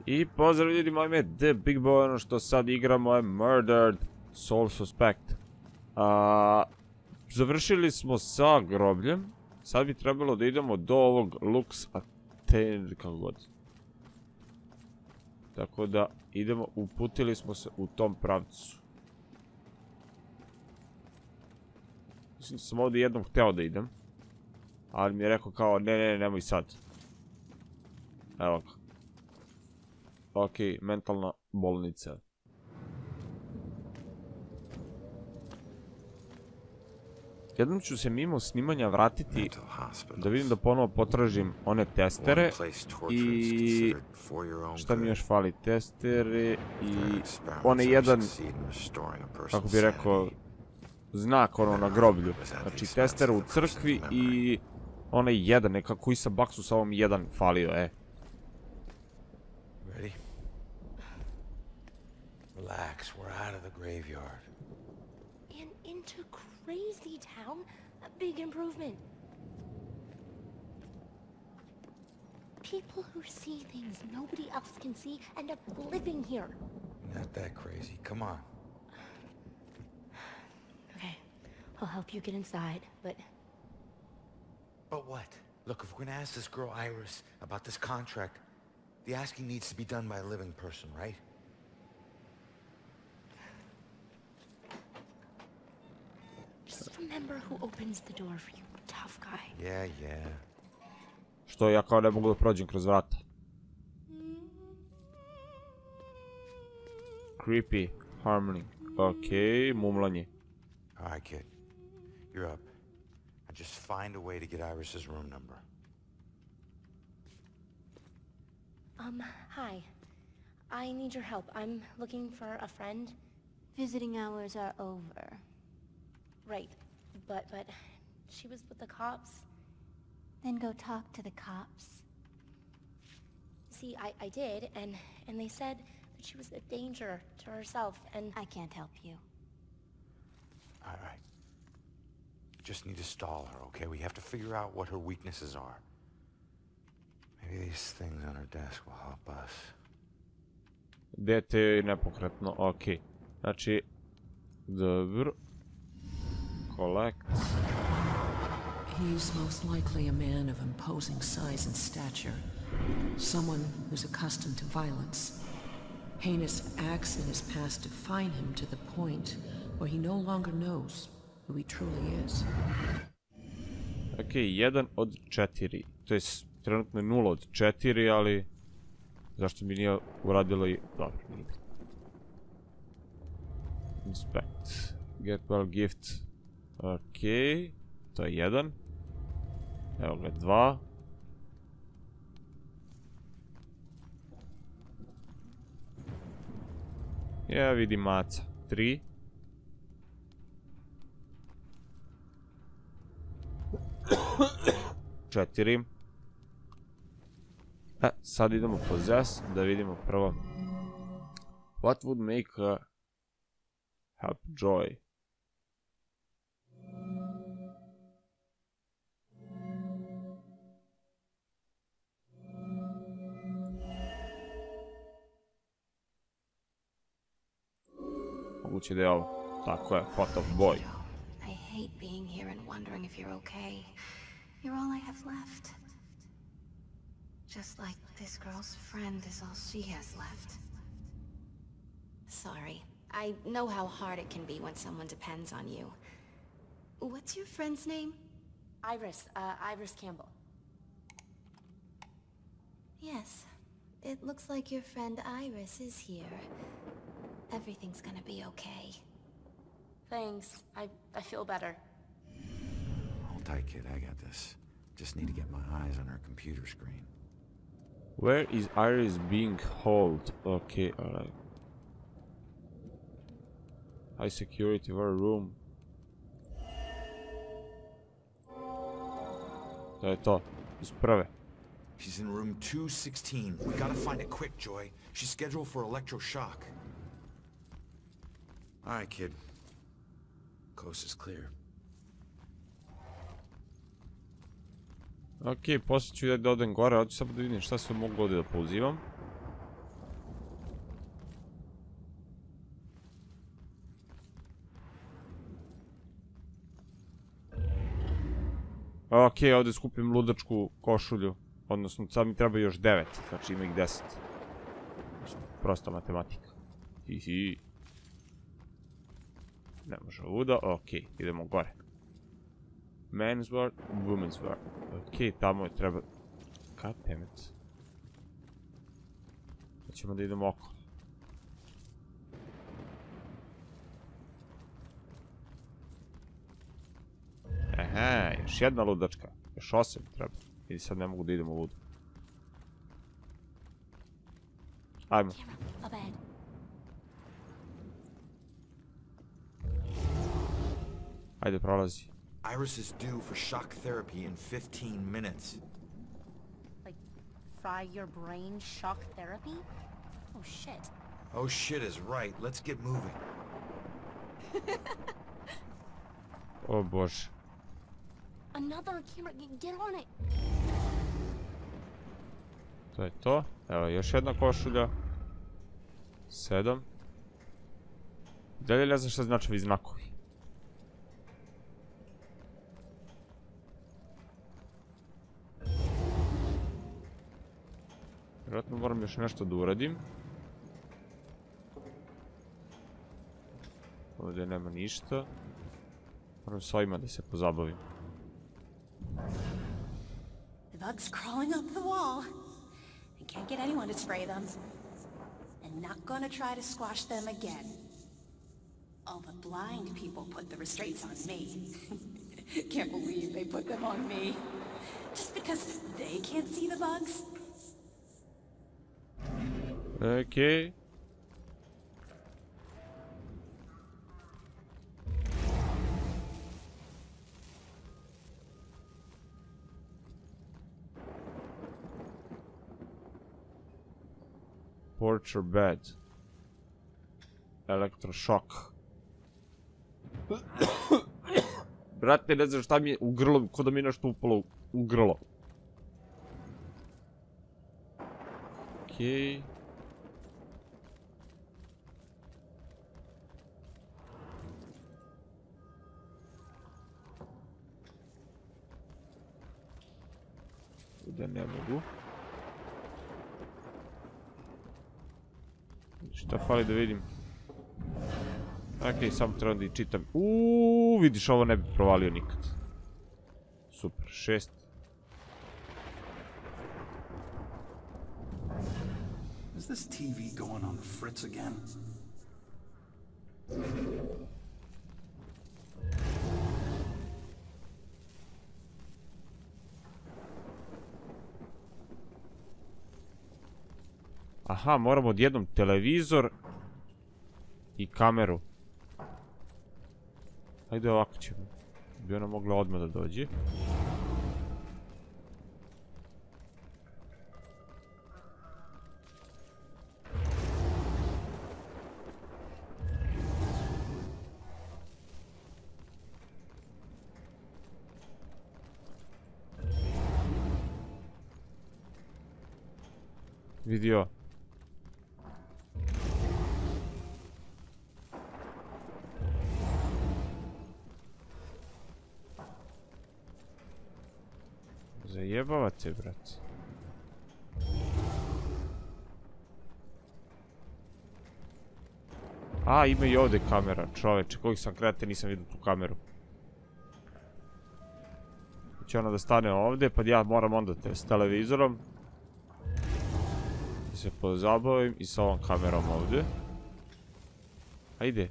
I pozdrav ljudi, moje ime je The Big Boy, ono što sad igramo je Murdered Soul Suspect. Završili smo sa grobljem, sad bi trebalo da idemo do ovog Lux Attained, kako god. Tako da idemo, uputili smo se u tom pravcu. Mislim da sam ovdje jednom hteo da idem, ali mi je rekao kao ne, nemoj sad. Evo ga. Ok, mentalna bolnica. Jednom ću se mimo snimanja vratiti da vidim da ponovo potražim one testere i šta mi još fali, testere i one jedan, kako bi rekao, znak ono na groblju. Znači tester u crkvi i onaj jedan, nekako i sa baksu sa ovom jedan falio, Ready? Relax, we're out of the graveyard. And into Crazy Town? A big improvement. People who see things nobody else can see end up living here. Not that crazy, come on. Okay, I'll help you get inside, but... But what? Look, if we're gonna ask this girl Iris about this contract, the asking needs to be done by a living person, right? Just remember who opens the door for you, tough guy. Yeah. Što ja kao ne mogu da prođem kroz vrata. Creepy harmony. Ok, mumlanje. Alright, kid. You're up. I just find a way to get Iris's room number. Hi. I need your help. I'm looking for a friend. Visiting hours are over. Right, but she was with the cops. Then go talk to the cops. See, I did, and they said that she was a danger to herself, and... I can't help you. Alright. Just need to stall her, okay? We have to figure out what her weaknesses are. Maybe these things on her desk will help us. Dete je nepokretno, ok. Znači, dobro. Collect. He's most likely a man of imposing size and stature. Someone who's accustomed to violence. Heinous acts in his past define him to the point where he no longer knows who he truly is. Ok, 1 od 4. To je trenutno 0 od 4, ali... Zašto mi nije uradilo i... Dobro, nije. Inspect. Get well gift. Ok, to je 1. Evo ga 2. Ja vidim maca. 3. Četiri. Sad idemo possess, da vidimo prvo. What would make her help Joy? Moguće da je ovo. Tako je, photo of boy. I hate being here and wondering if you're okay. You're all I have left. Just like this girl's friend is all she has left. Sorry. I know how hard it can be when someone depends on you. What's your friend's name? Iris, Iris Campbell. Yes. It looks like your friend Iris is here. Everything's gonna be okay. Thanks. I feel better. Hold tight, kid. I got this. Just need to get my eyes on her computer screen. Where is Iris being held? Okay, alright. High security, war room. To je to. Iz prve. She's in room 216. We gotta find it quick, Joy. She's scheduled for electroshock. Alright, kid. Coast is clear. Ok, poslije ću da odem gore, hoću samo da vidim šta sve mogu ovdje da pozivam. Okej, ovdje skupim ludačku košulju. Odnosno, sad mi treba još 9. Znači ima ih 10. Prosta matematika. Hihi. Ne može ovuda. Okej, idemo gore. Men's ward, women's ward. Okej, tamo je treba... God damn it. Ćemo da idemo okolo. Aha, još jedna ludačka. Još 8 treba. I sad ne mogu da idem u ludu. Ajmo. Ajde, prolazi. Iris is due for shock therapy in 15 minutes. Like, fry your brain shock therapy? Oh shit. Oh shit is right. Let's get moving. O bože. Another camera, get on it. To je to. Evo, još jedna košulja. 7. Dalje ne znam šta znači ovi znakovi. Vjerojatno moram još nešto da uradim. Ovdje nema ništa. Moram s ovima da se pozabavim. The bug's crawling up the wall. I can't get anyone to spray them. And not gonna try to squash them again. All the blind people put the restraints on me. Can't believe they put them on me. Just because they can't see the bugs? Okay. Porch or bed. Elektrošok. Brate, ne znam šta mi je u grlo, ko da mi je nešto upalo u grlo. Okej. Da ne mogu. Šta fali da vidim? Okej, samo trebam da i čitam. Vidiš, ovo ne bi provalio nikad. Super, 6. Is this TV going on the fritz again? Aha, moramo odjednom televizor i kameru. Ajde, ovako ćemo. Bi ona mogla odmah da dođe. Vidio. Zajebavate, brate. A, ima i ovdje kamera, čoveče, kojih sam krete, nisam vidio tu kameru. Će ona da stane ovdje, pa ja moram onda s televizorom da se pozabavim i sa ovom kamerom ovdje. Ajde.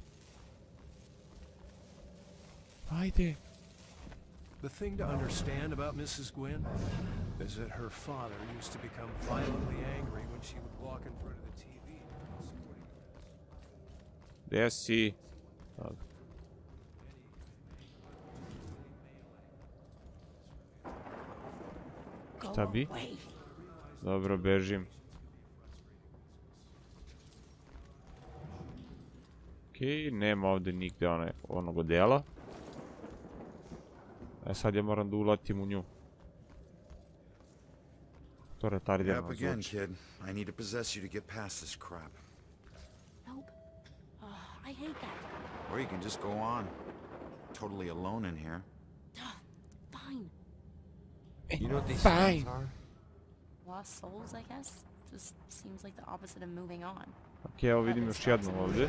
Ajde. The thing to understand about Mrs. Gwynn is that her father used to become violently angry when she would walk in front of the TV. Gdje si? Šta bi? Dobro, bežim. Okej, nema ovdje nigde onog odjela. E sad ja moram da ulatim u nju. To retardirano Up again, zvuči. kid. I need to possess you to get past this crap. Nope. I hate that. Or you can just go on. Totally alone in here. Fine. You know what these Fine. sounds are? Lost souls, I guess? Just seems like the opposite of moving on. Ok, evo vidim još jednu ovdje.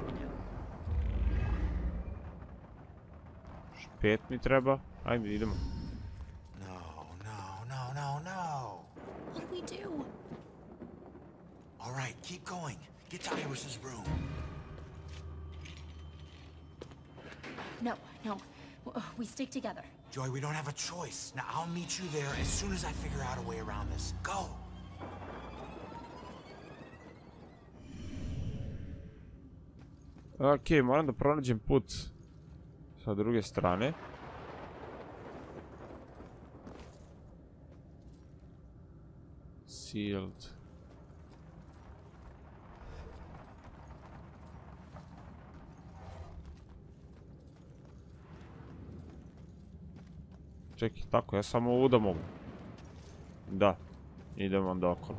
Špet mi treba. Ajde, idemo. No. What do we do? All right, keep going. Get to Iris's room. No. We stick together. Joy, we don't have a choice. Now, I'll meet you there as soon as I figure out a way around this. Go! Ok, moram da pronađem put sa druge strane. Sealed. Čekaj, tako, ja samo ovu da mogu. Da, idemo onda okolo.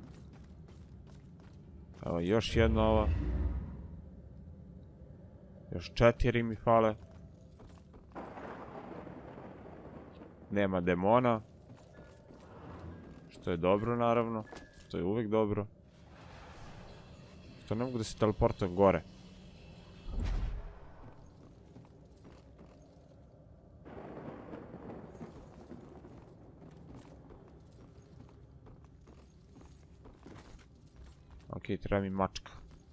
Evo, još jedna ova. Još 4 mi fale. Nema demona. Što je dobro, naravno. To je uvijek dobro. Što ne mogu da se teleportujem gore. Ok, treba mi mačka.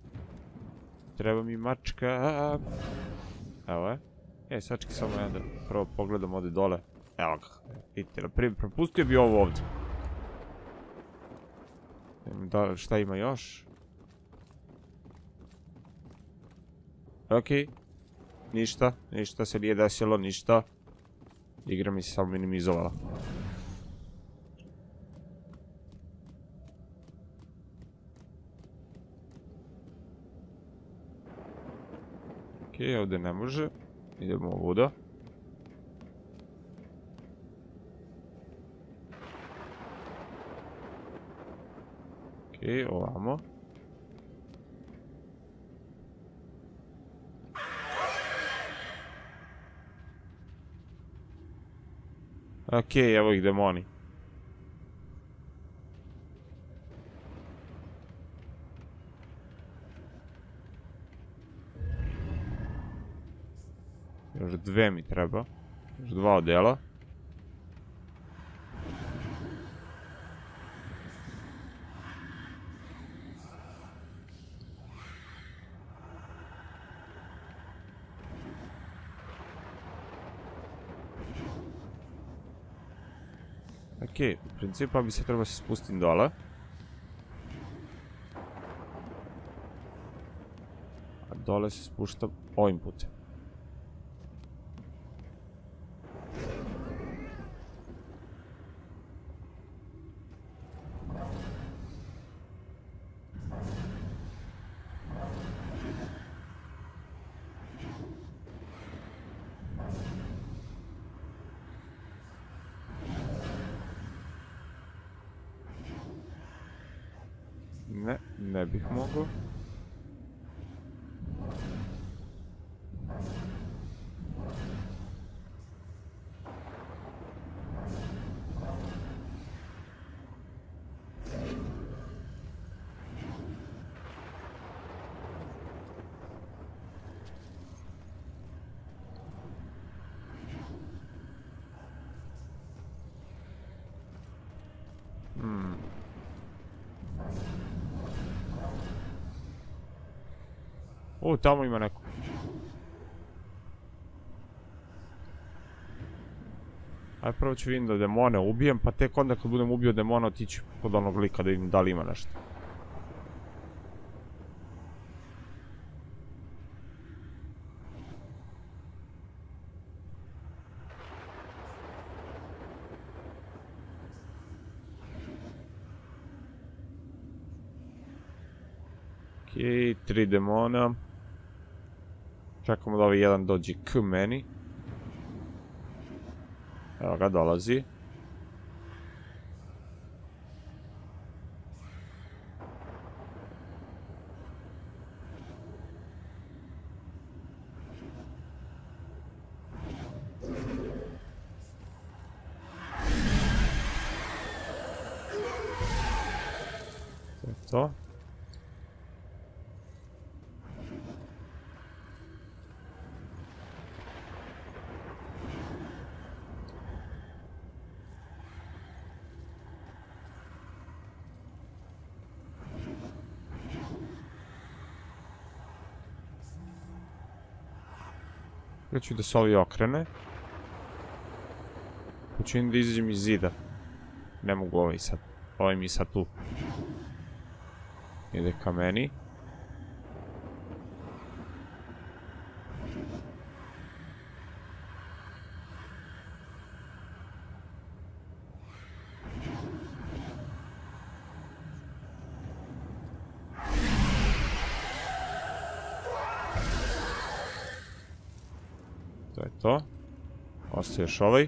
Evo je. Sački samo jedan da prvo pogledam ovdje dole. Evo ga. Vidite, propustio bi ovo ovdje. Šta ima još? Ok. Ništa se nije desilo, ništa. Igra mi se samo minimizovala. Ok, ovdje ne može. Idemo ovuda. Ok, ovamo. Ok, evo ih demoni. Još 2 mi treba. Još 2 odjela. Ok, u principu bi se trebao se spustiti dole. A dole se spuštam ovim putem. Ne bih mogao. O, tamo ima neko. Aj prvo ću vidim da demone ubijem, pa tek onda kad budem ubio demona otići kod onog lika da vidim da li ima nešto. Okej, 3 demona. Čekamo da ovaj jedan dođe k meni. Evo ga, dolazi. to. Ja ću da se ovi okrene. Počinjem da izađem iz zida. Ne mogu ovaj sad. Ovaj mi sad tu. Ide ka meni. To je to. Ostaje još ovaj.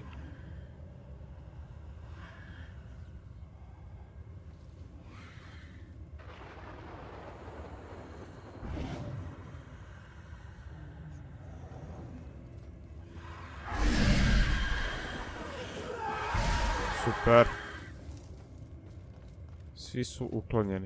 Super. Svi su uklonjeni.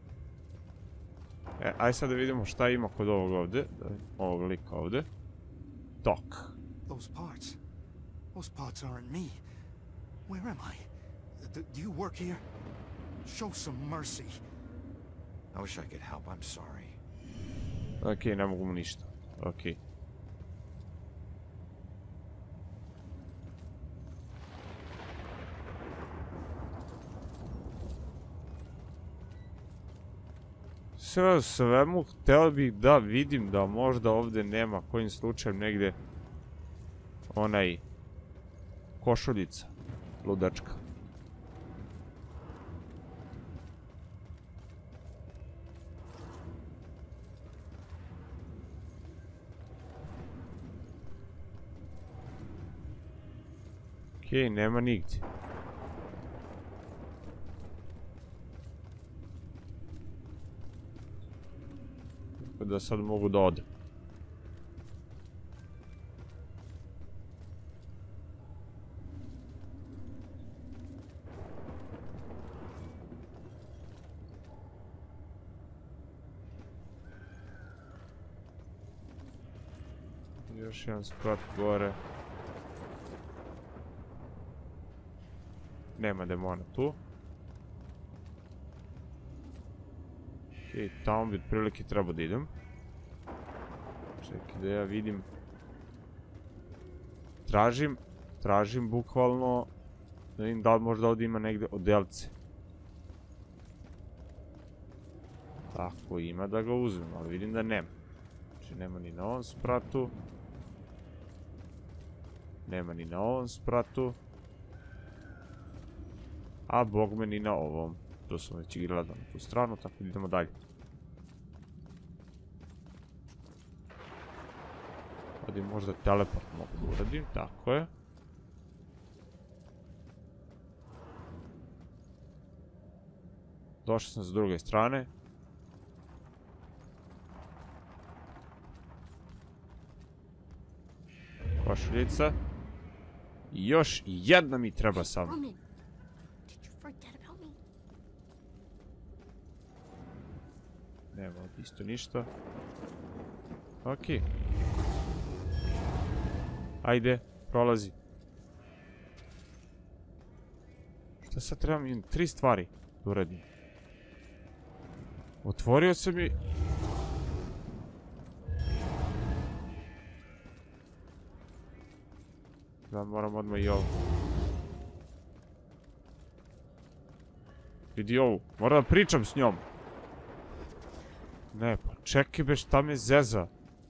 Aj sad da vidimo šta ima kod ovog ovdje. Ovog lika ovdje. Doc. Those parts aren't me. Where am I? Do you work here? Show some mercy. I wish I could help, I'm sorry. Okej, ne mogu mu ništa. Okej. Sve u svemu, hteo bih da vidim da možda ovdje nema kojim slučajem negdje onaj košuljica ludačka. Okej, nema nigdje. Da sad mogu da odem. Još jedan sprat gore. Nema demona tu. I tamo bi otprilike trebao da idem. Čekaj da ja vidim. Tražim bukvalno da vidim da li možda ovdje ima negdje odelce. Ako ima da ga uzmem, ali vidim da nema. Znači nema ni na ovom spratu. Nema ni na ovom spratu. A bogme ni na ovom. To sam već gledao na tu stranu, tako da idemo dalje. Ovdje možda teleport mogu da uradim, tako je. Došao sam s druge strane. Košuljica. I još jedna mi treba samo. Nema ovdje isto ništa. Okej. Ajde, prolazi. Šta sad trebam? 3 stvari da uradim. Otvorio sam i... Da, moram odmah i ovo. Vidi ovu, moram da pričam s njom. Ne, pa čekaj be, šta me zeza?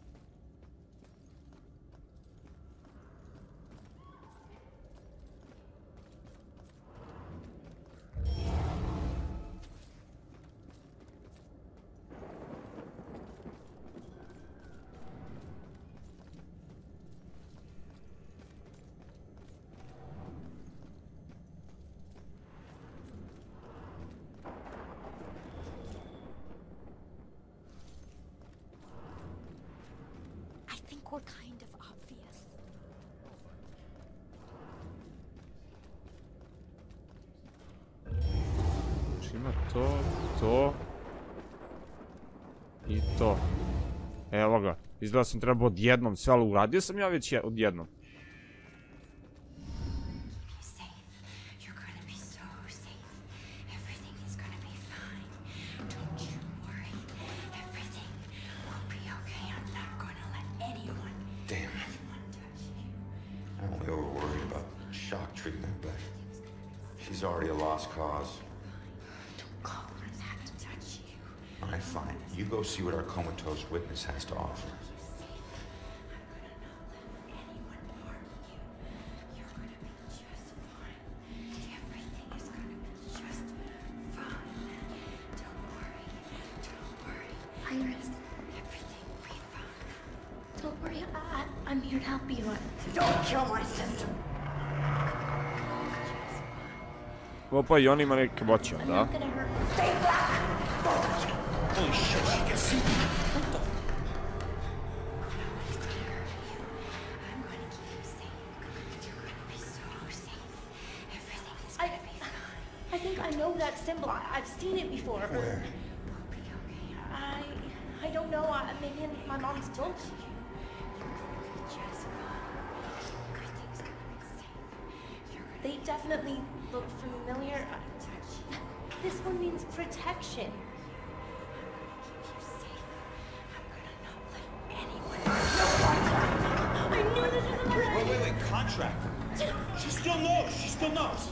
We're kind of obvious. Znači ima to, to. I to. Evo ga. Izgleda sam trebao odjednom sve, ali uradio sam ja već odjednom. She's already a lost cause. Don't call her that to touch you. Alright, fine. You go see what our comatose witness has to offer. Iris. Everything will be fine. Don't worry, I'm here to help you. Don't kill my sister. Opa, i on ima neke moći, da? Holy shit, she can see me. What the? I think I know that symbol. I've seen it before. Where? I don't know. Maybe in my mom's book. They definitely look familiar. This one means protection. I knew this was a Wait, contract. She still knows.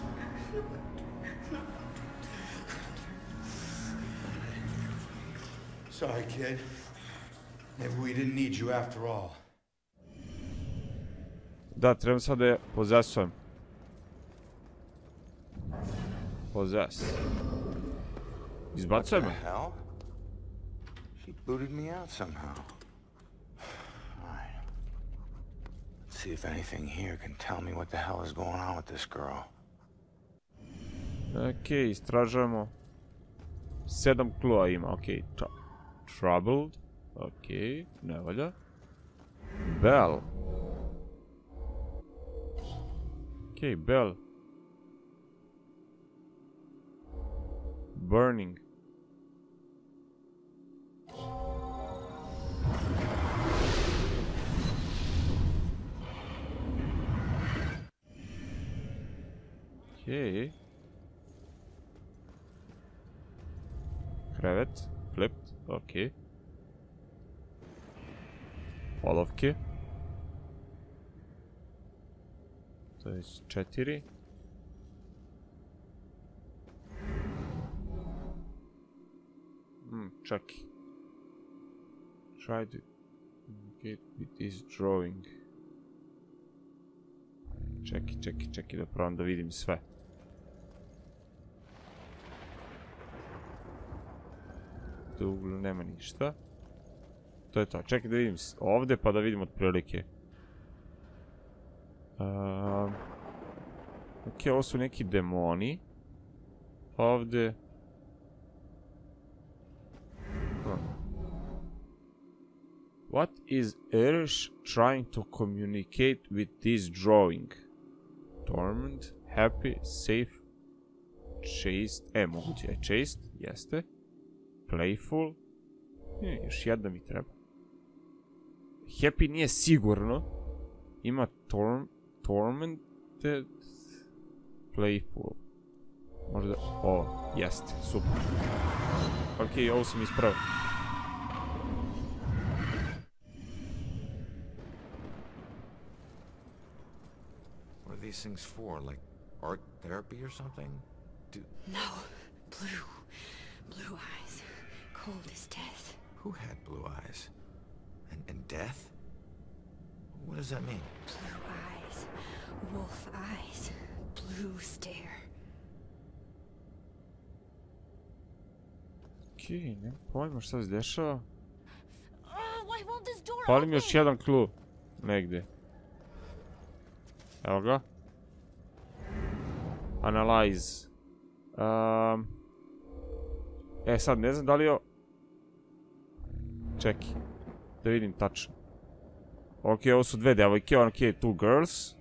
Sorry, kid. Maybe we didn't need you after all. Da, trebam sad da je pozesujem. Possess. Izbacuje me. Hell? She booted me out somehow. Alright. Let's see if anything here can tell me what the hell is going on with this girl. Okej, istražujemo. 7 klua ima, okej. Troubled. Okej, ne valja. Bell. Okej, Bell. Burning. Okej. Krevet. Flipped. Okej. Olovke. To je 4. Čaki. Try to get with this drawing. Čeki da probam da vidim sve. Tu u uglu nema ništa. To je to. Čekaj da vidim ovdje pa da vidim otprilike. Ok, ovo su neki demoni. Ovdje. What is Irish trying to communicate with this drawing? Torment, happy, safe, chaste. Moguće je chaste, jeste. Playful. Još jedna mi treba. Happy nije sigurno. Ima tormented, playful. Možda ovo, jeste, super. Ok, ovo sam ispravio. What are these things for? Like art therapy or something? No. Blue eyes. Cold as death. Who had blue eyes? And death? What does that mean? Blue eyes. Wolf eyes. Blue stare. Okej, ne pojma šta se dešava. Pali mi još jedan clue. Negdje. Evo ga. Analyze. Sad ne znam da li je... Čekaj. Da vidim tačno. Ok, ovo su dve devojke, ok, two girls.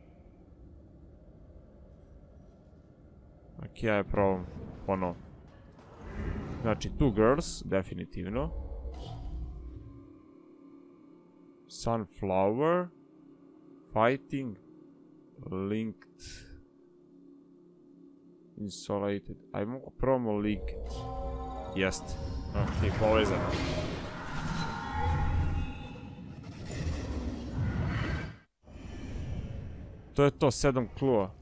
Ok, ja je probam ponovo. Znači, two girls, definitivno. Sunflower. Fighting. Linked. Insulated. Ajmo probamo linked. Jest. Ok, povezano. To je to, 7 klua.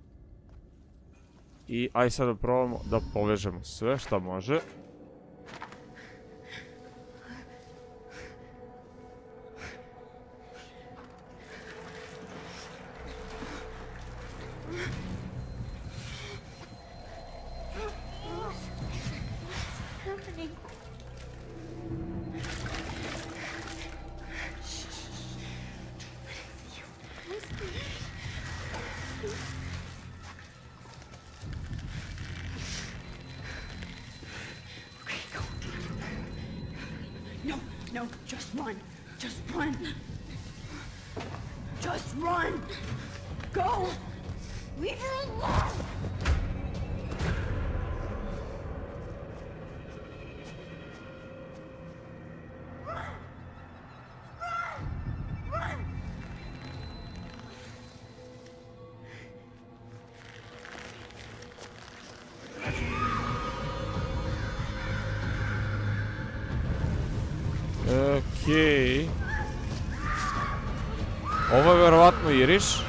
I aj sad da probamo da povežemo sve šta može. No, just run. Just run. Just run. Go. Leave her alone. Okej. Ovo je verovatno Irish.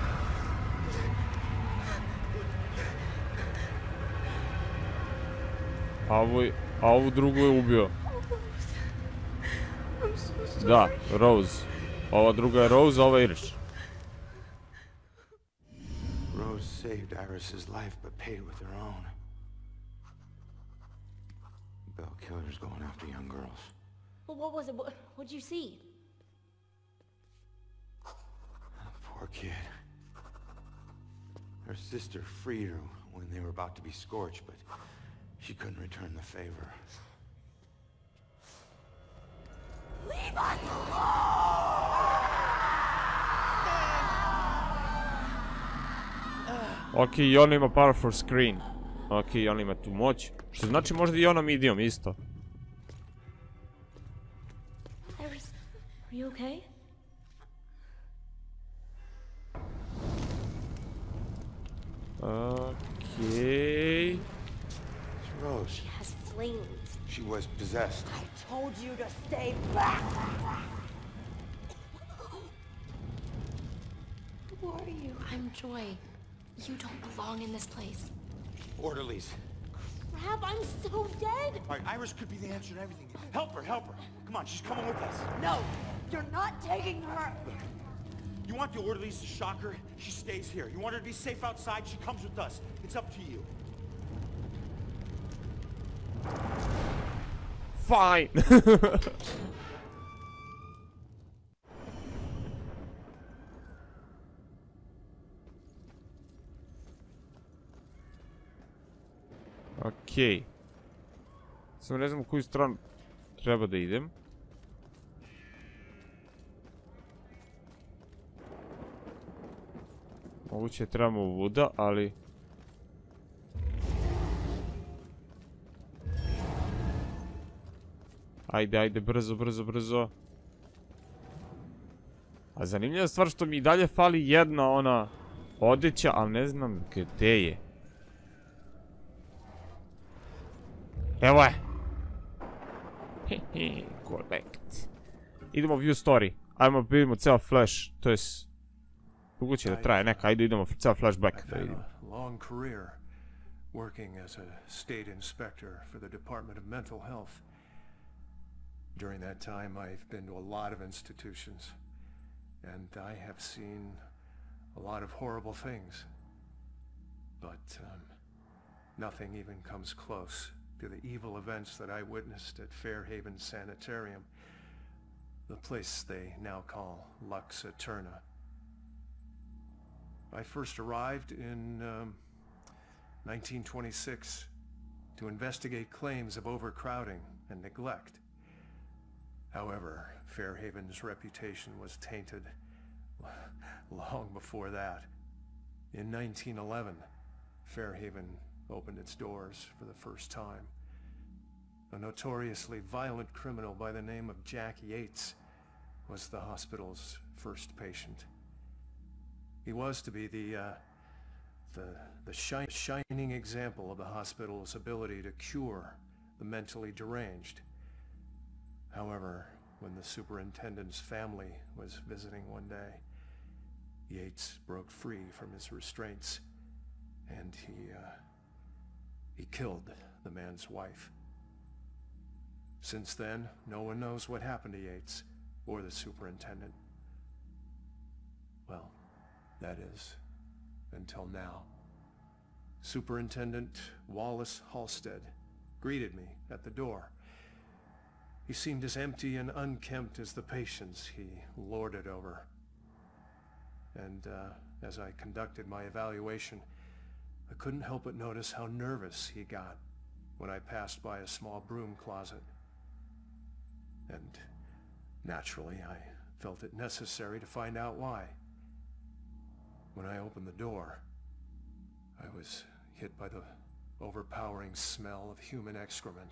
A ovu drugu je ubio. Da, Rose. Ova druga je Rose, a ova je Irish. Rose saved Iris's life, but paid with her own. Bell killers going after young girls. Well, what was it? What'd you see? Poor kid. Her sister freed her when they were about to be scorched, but she couldn't return the favor. Leave us alone! Ok, i ona ima powerful screen. Ok, i ona ima tu moć. Što znači možda i ona medium isto. Iris, are you okay? Okay. It's Rose. She has flames. She was possessed. I told you to stay back. Who are you? I'm Joy. You don't belong in this place. Orderlies. Crap, I'm so dead! All right, Iris could be the answer to everything. Help her, help her. Come on, she's coming with us. No, you're not taking her. You want the orderlies to shock her? She stays here. You want her to be safe outside? She comes with us. It's up to you. Fine. Okej. Samo ne znam u koju stranu treba da idem. Moguće trebamo ovuda, ali... Ajde, ajde, brzo, brzo, brzo. A zanimljiva stvar što mi i dalje fali jedna ona odeća, ali ne znam gde je. Evo je! Hehe, collect. Idemo view story. Ajmo vidimo ceo flash, to je... Dugo će da traje neka, ajde idemo ceo flashback da vidimo. Long career working as a state inspector for the Department of Mental Health. During that time, I've been to a lot of institutions, and I have seen a lot of horrible things. But nothing even comes close to the evil events that I witnessed at Fairhaven Sanitarium, the place they now call Lux Eterna. I first arrived in 1926 to investigate claims of overcrowding and neglect. However, Fairhaven's reputation was tainted long before that. In 1911, Fairhaven opened its doors for the first time. A notoriously violent criminal by the name of Jack Yates was the hospital's first patient. He was to be the shining example of the hospital's ability to cure the mentally deranged. However, when the superintendent's family was visiting one day, Yates broke free from his restraints, and he killed the man's wife. Since then, no one knows what happened to Yates or the superintendent. Well, that is, until now. Superintendent Wallace Halstead greeted me at the door. He seemed as empty and unkempt as the patients he lorded over. And as I conducted my evaluation, I couldn't help but notice how nervous he got when I passed by a small broom closet. And naturally, I felt it necessary to find out why. When I opened the door, I was hit by the overpowering smell of human excrement.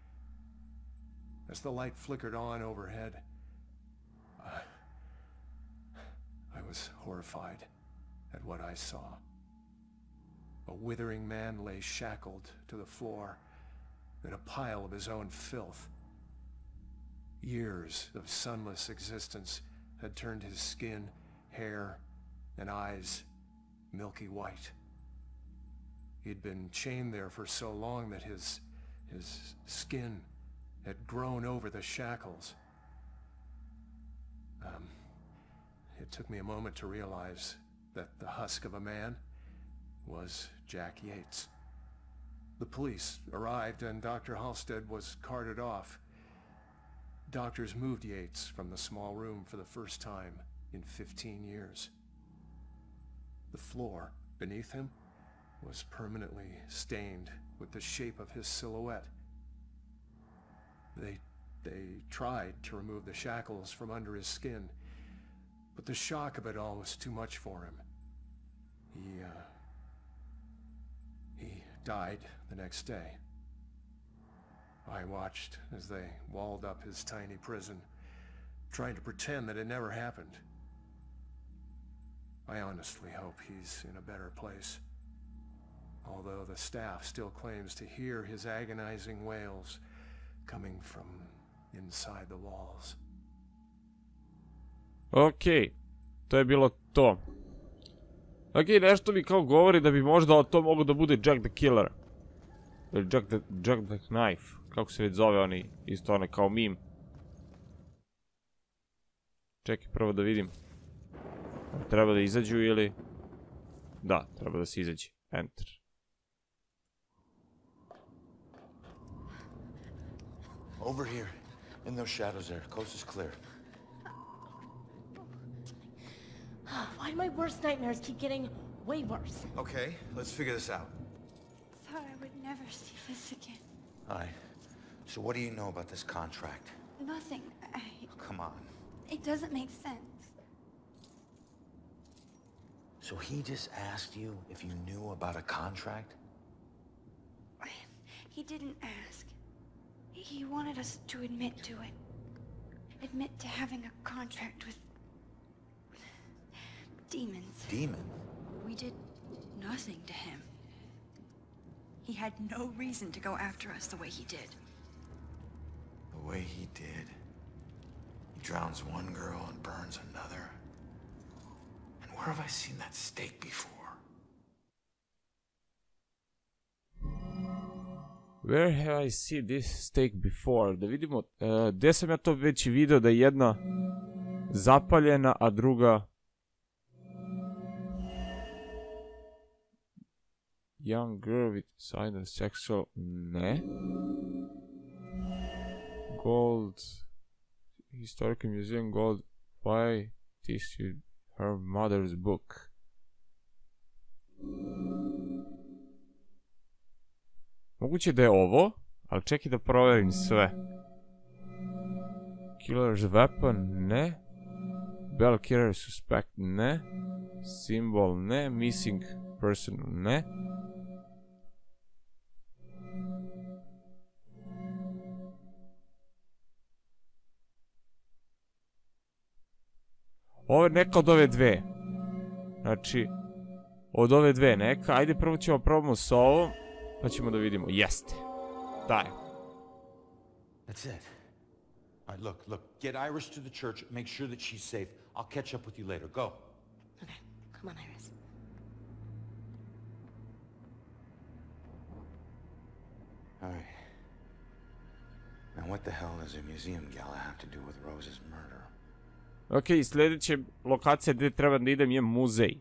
As the light flickered on overhead, I was horrified at what I saw. A withering man lay shackled to the floor in a pile of his own filth. Years of sunless existence had turned his skin, hair, and eyes milky white. He'd been chained there for so long that his skin had grown over the shackles. It took me a moment to realize that the husk of a man was Jack Yates. The police arrived and Dr. Halstead was carted off. Doctors moved Yates from the small room for the first time in 15 years. The floor beneath him was permanently stained with the shape of his silhouette. They tried to remove the shackles from under his skin, but the shock of it all was too much for him. He died the next day. I watched as they walled up his tiny prison, trying to pretend that it never happened. I honestly hope he's in a better place, although the staff still claims to hear his agonizing wails coming from inside the walls. Okej, to je bilo to. Okej, nešto mi kao govori da bi možda to mogo da bude Jack the Killer. Ili Jack the Knife, kako se već zove oni, isto one kao meme. Čekaj prvo da vidim. Treba da izađu ili... Da, treba da se izađe. Enter. Over here, in those shadows there. Coast is clear. Why do my worst nightmares keep getting way worse? Okay, let's figure this out. Thought I would never see this again. Alright, so what do you know about this contract? Nothing. Oh, come on. It doesn't make sense. So he just asked you if you knew about a contract? He didn't ask. He wanted us to admit to it. Admit to having a contract with demons. Demons? We did nothing to him. He had no reason to go after us the way he did. The way he did. He drowns one girl and burns another. And where have I seen that stake before? Where have I seen this stake before? Da vidimo, gdje sam ja to već video da je jedna zapaljena, a druga... Young girl with silent sexual... Ne. Gold... Historical Museum Gold... Why this is her mother's book? Moguće da je ovo, ali čekaj da proverim sve. Killer's weapon, ne. Bell killer suspect, ne. Symbol, ne. Missing person, ne. Ovo je neka od ove dve. Znači, od ove dve neka. Ajde, prvo ćemo probamo s ovom, pa ćemo da vidimo. Jeste. Daj. That's it. All right, look, get Iris to the church, make sure that she's safe. I'll catch up with you later. Go. Okay, come on, Iris. All right. Now what the hell does a museum gala have to do with Rose's murder? Ok, sljedeća lokacija gdje treba da idem je muzej.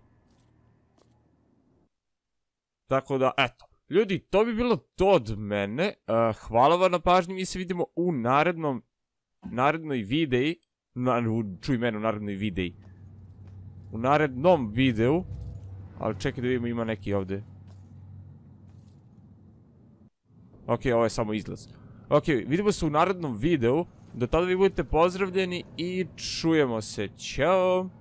Tako da, eto. Ljudi, to bi bilo to od mene. Hvala vam na pažnji, mi se vidimo u narednoj videi. Čuj mene, u narednoj videi. U narednom videu. Ali čekaj da vidimo, ima neki ovdje. Ok, ovo je samo izlaz. Ok, vidimo se u narednom videu. Do tada vi budete pozdravljeni i čujemo se. Ćao!